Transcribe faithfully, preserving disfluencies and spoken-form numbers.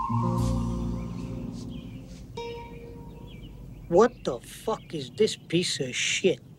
What the fuck is this piece of shit?